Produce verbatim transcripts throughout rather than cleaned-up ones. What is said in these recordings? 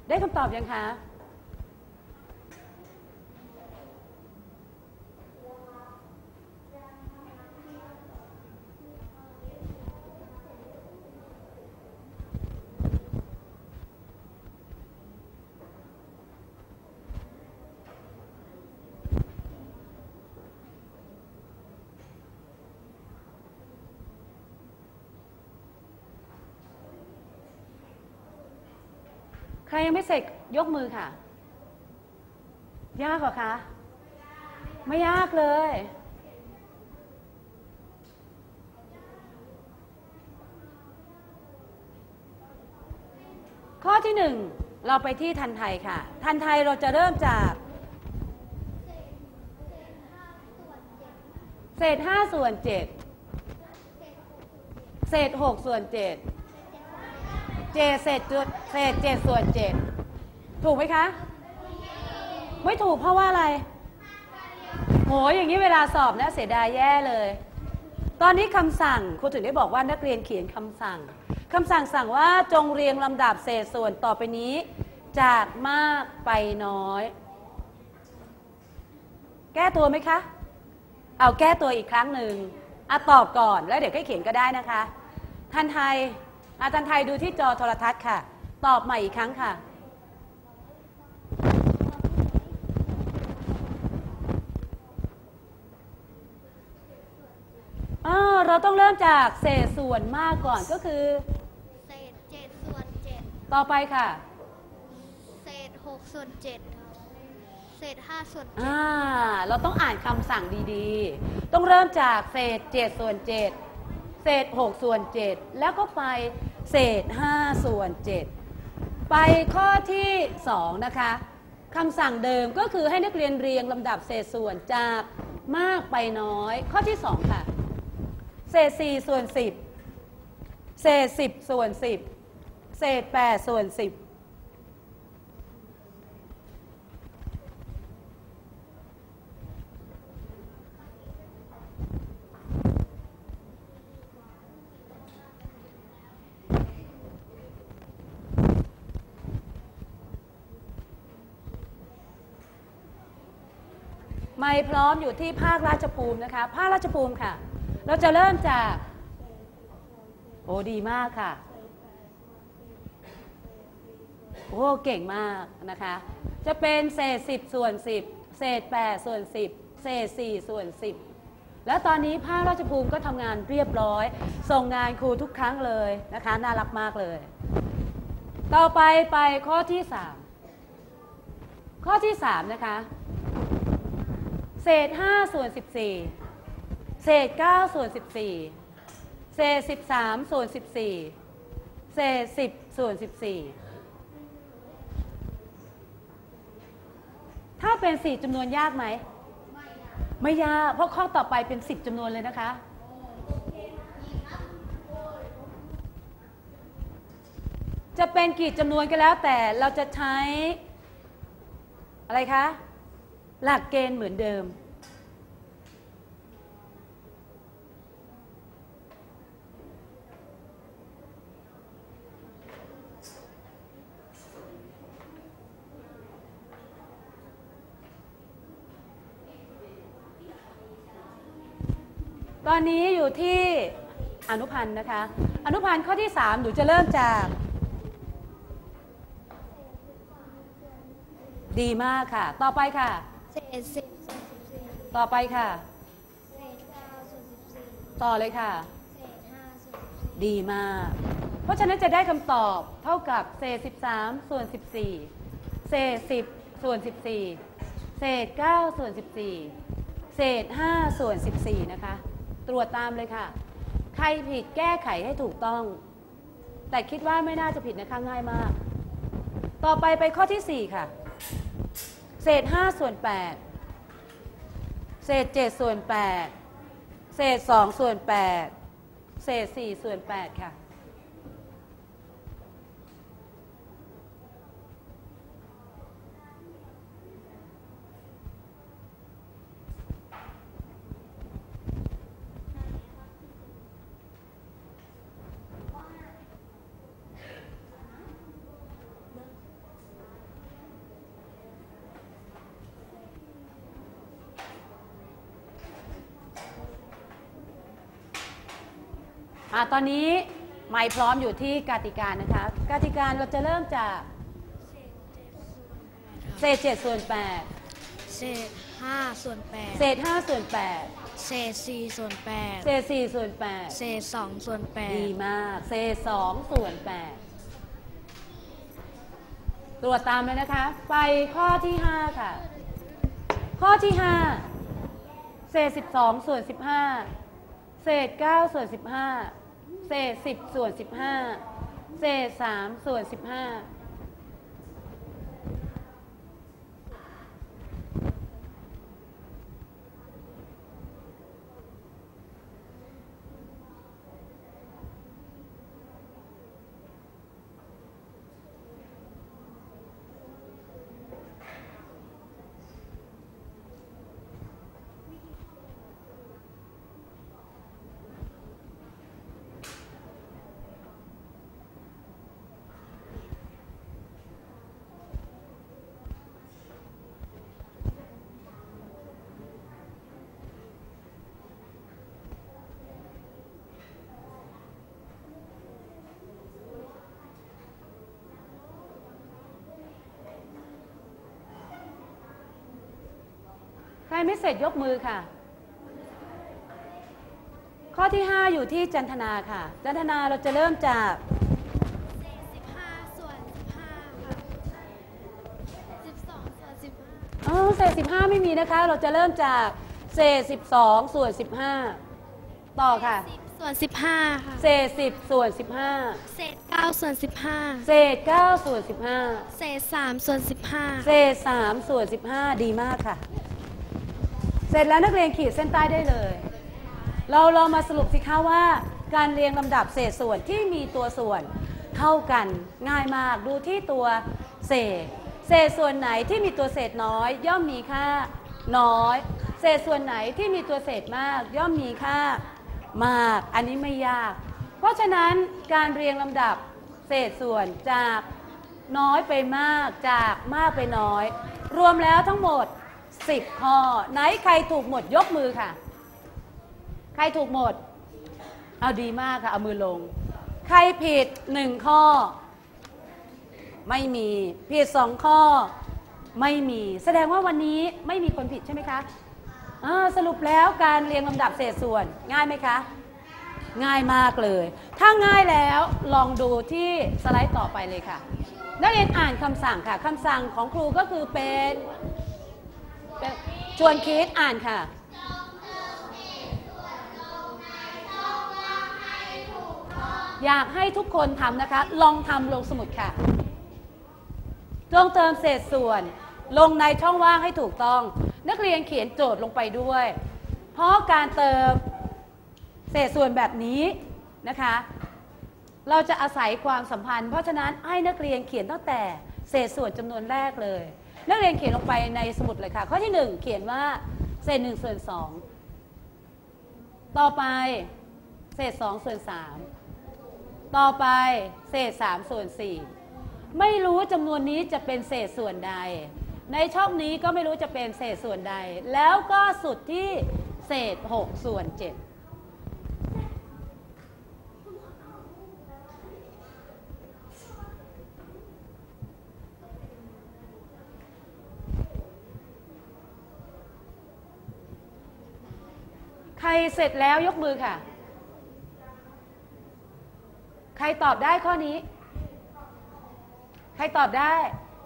ได้คำตอบยังคะใครยังไม่เสร็จยกมือค่ะยากเหรอคะไม่ยากเลยข้อที่หนึ่งเราไปที่ทันไทยค่ะทันไทยเราจะเริ่มจากเศษห้าส่วนเจ็ดเศษหกส่วนเจ็ดเจ็ดเศษเศษเจ็ดส่วนเจ็ดถูกไหมคะไม่ถูกเพราะว่าอะไรโหอย่างนี้เวลาสอบนะเสียดายแย่เลยตอนนี้คำสั่งครูถึงได้บอกว่านักเรียนเขียนคำสั่งคำสั่งสั่งว่าจงเรียงลำดับเศษส่วนต่อไปนี้จากมากไปน้อยแก้ตัวไหมคะเอาแก้ตัวอีกครั้งหนึ่งอ่ะตอบก่อนแล้วเดี๋ยวค่อยเขียนก็ได้นะคะทันไทยอาจารย์ไทยดูที่จอโทรทัศน์ค่ะตอบใหม่อีกครั้งค่ะเราต้องเริ่มจากเศษส่วนมากก่อนก็คือเศษเจ็ดส่วนเจ็ดต่อไปค่ะเศษหกส่วนเจ็ดเศษห้าส่วนเจ็ดอ่าเราต้องอ่านคำสั่งดีๆต้องเริ่มจากเศษเจ็ดส่วนเจ็ดเศษหกส่วนเจ็ดแล้วก็ไปเศษห้าส่วนเจ็ดไปข้อที่สองนะคะคำสั่งเดิมก็คือให้นักเรียนเรียงลำดับเศษส่วนจากมากไปน้อยข้อที่สองค่ะเศษสี่ส่วนสิบเศษสิบส่วนสิบเศษแปดส่วนสิบไม่พร้อมอยู่ที่ภาคราชภูมินะคะภาคราชภูมิค่ะเราจะเริ่มจากโอ้ดีมากค่ะโอ้เก่งมากนะคะจะเป็นเศษสิบส่วนสิบเศษแปดส่วนสิบเศษสี่ส่วนสิบแล้วตอนนี้ภาคราชภูมิก็ทำงานเรียบร้อยส่งงานครูทุกครั้งเลยนะคะน่ารักมากเลยต่อไปไปข้อที่สามข้อที่สามนะคะเศษห้าส่วนสิบสี่เศษเก้าส่วนสิบสี่เศษสิบสามส่วนสิบสี่เศษสิบส่วนสิบสี่ถ้าเป็นสี่จำนวนยากไหมไม่ยากเพราะข้อต่อไปเป็นสิบจำนวนเลยนะคะจะเป็นกี่จำนวนก็แล้วแต่เราจะใช้อะไรคะหลักเกณฑ์เหมือนเดิมตอนนี้อยู่ที่อนุพันธ์นะคะอนุพันธ์ข้อที่สามหนูจะเริ่มจากดีมากค่ะต่อไปค่ะเศษสิบส่วนสิบสี่ต่อไปค่ะเศษเก้าส่วนสิบสี่ต่อเลยค่ะเศษห้าส่วนสิบสี่ดีมากเพราะฉะนั้นจะได้คำตอบเท่ากับเศษสิบสามส่วนสิบสี่เศษสิบส่วนสิบสี่เศษเก้าส่วนสิบสี่เศษห้าส่วนสิบสี่นะคะตรวจตามเลยค่ะใครผิดแก้ไขให้ถูกต้องแต่คิดว่าไม่น่าจะผิดนะคะง่ายมากต่อไปไปข้อที่สี่ค่ะเศษห้าส่วนแปดเศษเจ็ดส่วนแปดเศษสองส่วนแปดเศษสี่ส่วนแปดค่ะอ่ะตอนนี้ไม่พร้อมอยู่ที่กติกานะคะกติกาเราจะเริ่มจากเศษเจ็ดส่วนแปดเศษห้าส่วนแปดเศษห้าส่วนแปดเศษสี่ส่วนแปดเศษสี่ส่วนแปดเศษสองส่วนแปดดีมากเศษสองส่วนแปดตรวจตามเลยนะคะไปข้อที่ห้าค่ะข้อที่ห้าเศษสิบสองส่วนสิบห้าเศษเก้าส่วนสิบห้าเศษสิบส่วนสิบห้าเศษสามส่วนสิบห้าใครไม่เสร็จยกมือค่ะข้อที่ห้าอยู่ที่จันทนาค่ะจันทนาเราจะเริ่มจากเศษสิบห้าส่วนสิบห้าค่ะสิบสองส่วนสิบห้าอ๋อเศษสิบห้าไม่มีนะคะเราจะเริ่มจากเศษสิบสองส่วนสิบห้าต่อค่ะสิบส่วนสิบห้าค่ะเศษสิบส่วนสิบห้าเศษเก้าส่วนสิบห้าเศษเก้าส่วนสิบห้าเศษสามส่วนสิบห้าเศษสามส่วนสิบห้าดีมากค่ะเสร็จแล้วนักเรียนขีดเส้นใต้ได้เลยเราลองมาสรุปสิคะว่าการเรียงลำดับเศษส่วนที่มีตัวส่วนเท่ากันง่ายมากดูที่ตัวเศษเศษส่วนไหนที่มีตัวเศษน้อยย่อมมีค่าน้อยเศษส่วนไหนที่มีตัวเศษมากย่อมมีค่ามากอันนี้ไม่ยากเพราะฉะนั้นการเรียงลำดับเศษส่วนจากน้อยไปมากจากมากไปน้อยรวมแล้วทั้งหมดสิบข้อไหนใครถูกหมดยกมือค่ะใครถูกหมดเอาดีมากค่ะเอามือลงใครผิดหนึ่งข้อไม่มีผิดสองข้อไม่มีแสดงว่าวันนี้ไม่มีคนผิดใช่ไหมคะสรุปแล้วการเรียงลำดับเศษส่วนง่ายไหมคะง่ายมากเลยถ้าง่ายแล้วลองดูที่สไลด์ต่อไปเลยค่ะนักเรียนอ่านคำสั่งค่ะคำสั่งของครูก็คือเป็นชวนคิดอ่านค่ะอยากให้ทุกคนทำนะคะลองทำลงสมุดค่ะจงเติมเศษส่วนลงในช่องว่างให้ถูกต้องนักเรียนเขียนโจทย์ลงไปด้วยเพราะการเติมเศษส่วนแบบนี้นะคะเราจะอาศัยความสัมพันธ์เพราะฉะนั้นให้นักเรียนเขียนตั้งแต่เศษส่วนจำนวนแรกเลยนักเรียนเขียนลงไปในสมุดเลยค่ะข้อที่หนึ่งเขียนว่าเศษหนึ่งส่วนสองต่อไปเศษสองส่วนสามต่อไปเศษสามส่วนสี่ไม่รู้จำนวนนี้จะเป็นเศษส่วนใดในช่องนี้ก็ไม่รู้จะเป็นเศษส่วนใดแล้วก็สุดที่เศษหกส่วนเจ็ดใครเสร็จแล้วยกมือค่ะใครตอบได้ข้อนี้ใครตอบได้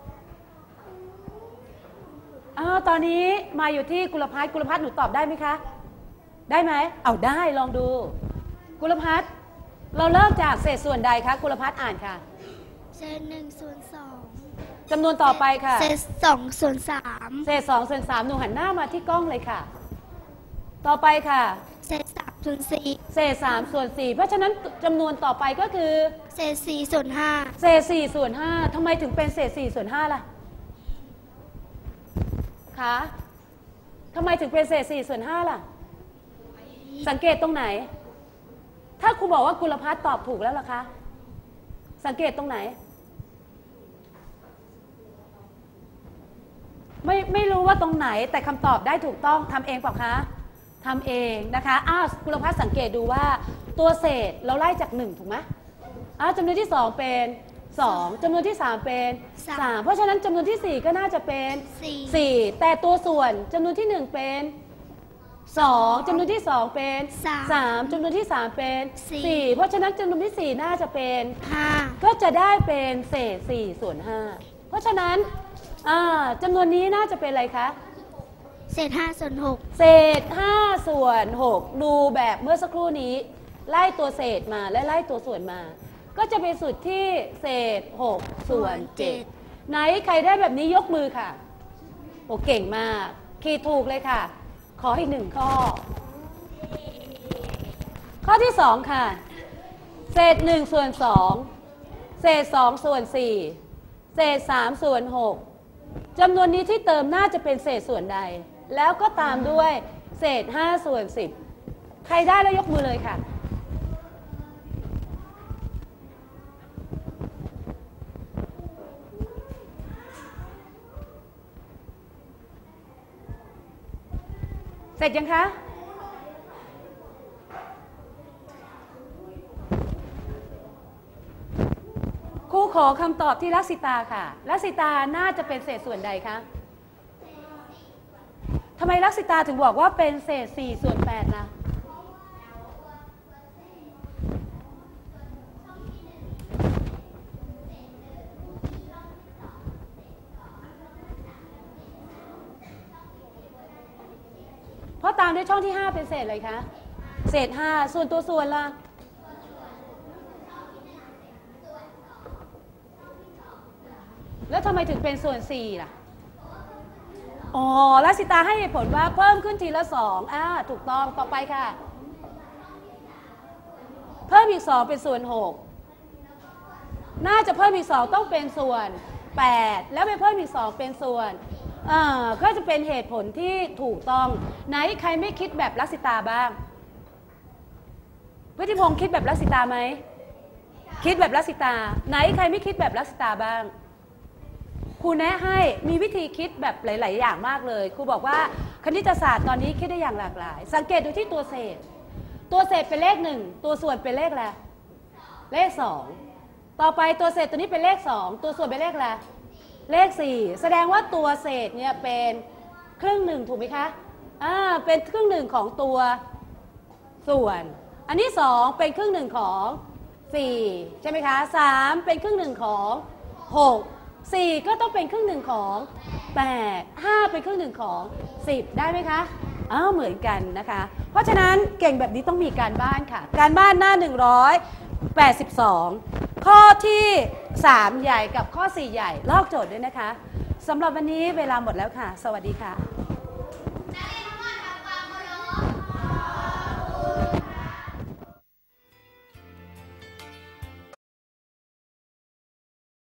อ้าวตอนนี้มาอยู่ที่กุลภัทรกุลภัทรหนูตอบได้ไหมคะได้ไหมเอาได้ลองดูกุลภัทรเราเริ่มจากเศษส่วนใดคะกุลภัทรอ่านค่ะเศษหนึ่งส่วนสองจำนวนต่อไปค่ะเศษสองส่วนสามเศษสองส่วนสามหนูหันหน้ามาที่กล้องเลยค่ะต่อไปค่ะเศษสามส่วนสี่เศษสามส่วนสี่เพราะฉะนั้นจำนวนต่อไปก็คือเศษสี่ส่วนห้าเศษสี่ส่วนห้าทำไมถึงเป็นเศษสี่ส่วนห้าล่ะคะทำไมถึงเป็นเศษสี่ส่วนห้าล่ะสังเกตตรงไหนถ้าครูบอกว่ากุลภัทรตอบถูกแล้วล่ะคะสังเกตตรงไหนไม่ไม่รู้ว่าตรงไหนแต่คำตอบได้ถูกต้องทำเองเปล่าคะทำเองนะคะอ้าวคุณพัฒน์สังเกตดูว่าตัวเศษเราไล่จากหนึ่งถูกไหมอ้าวจำนวนที่สองเป็นสองจำนวนที่สามเป็นสามเพราะฉะนั้นจำนวนที่สี่ก็น่าจะเป็นสี่แต่ตัวส่วนจำนวนที่หนึ่งเป็นสองจำนวนที่สองเป็นสามจำนวนที่สามเป็นสี่เพราะฉะนั้นจำนวนที่สี่น่าจะเป็นห้าก็จะได้เป็นเศษสี่ส่วนห้าเพราะฉะนั้นจำนวนนี้น่าจะเป็นอะไรคะเศษห้าส่วนหกเศษห้าส่วนหกดูแบบเมื่อสักครู่นี้ไล่ตัวเศษมาและไล่ตัวส่วนมาก็จะไปสุดที่เศษหกส่วนเจ็ดไหนใครได้แบบนี้ยกมือค่ะโอ้เก่งมากขีดถูกเลยค่ะขออีกหนึ่งข้อข้อที่สองค่ะเศษหนึ่งส่วนสองเศษสองส่วนสี่เศษสามส่วนหกจำนวนนี้ที่เติมน่าจะเป็นเศษส่วนใดแล้วก็ตามด้วยเศษห้าส่วนสิบใครได้แล้วยกมือเลยค่ะเสร็จยังคะครูขอคำตอบที่ลักษิตาค่ะลักษิตาน่าจะเป็นเศษส่วนใดคะทำไมลักษิตาถึงบอกว่าเป็นเศษสี่ส่วนแปดนะเพราะตามด้วยช่องที่ห้าเป็นเศษอะไรคะเศษห้าส่วนตัวส่วนล่ะแล้วทำไมถึงเป็นส่วนสี่ล่ะอ๋อลักษิตาให้เหตุผลว่าเพิ่มขึ้นทีละสองอ่าถูกต้องต่อไปค่ะเพิ่มอีกสองเป็นส่วนหกน่าจะเพิ่มอีกสองต้องเป็นส่วนแปดแล้วไปเพิ่มอีกสองเป็นส่วนอ่าก็จะเป็นเหตุผลที่ถูกต้องไหนใครไม่คิดแบบลักษิตาบ้างพุทธิพงศ์คิดแบบลักษิตาไหมคิดแบบลักษิตาไหนใครไม่คิดแบบลักษิตาบ้างครูแนะให้มีวิธีคิดแบบหลายๆอย่างมากเลยครูบอกว่าคณิตศาสตร์ตอนนี้คิดได้อย่างหลากหลายสังเกตดูที่ตัวเศษตัวเศษเป็นเลขหนึ่งตัวส่วนเป็นเลขอะไรเลขสองต่อไปตัวเศษตัวนี้เป็นเลขสองตัวส่วนเป็นเลขอะไรเลขสี่แสดงว่าตัวเศษเนี่ยเป็นครึ่งหนึ่งถูกไหมคะอ่าเป็นครึ่งหนึ่งของตัวส่วนอันนี้สองเป็นครึ่งหนึ่งของสี่ใช่ไหมคะสามเป็นครึ่งหนึ่งของหกสี่ก็ต้องเป็นครึ่งหนึ่งของแปดห้าเป็นครึ่งหนึ่งของสิบได้ไหมคะอ้าวเหมือนกันนะคะเพราะฉะนั้นเก่งแบบนี้ต้องมีการบ้านค่ะการบ้านหน้าหนึ่งร้อยแปดสิบสองข้อที่สามใหญ่กับข้อสี่ใหญ่ลอกโจทย์ด้วยนะคะสำหรับวันนี้เวลาหมดแล้วค่ะสวัสดีค่ะ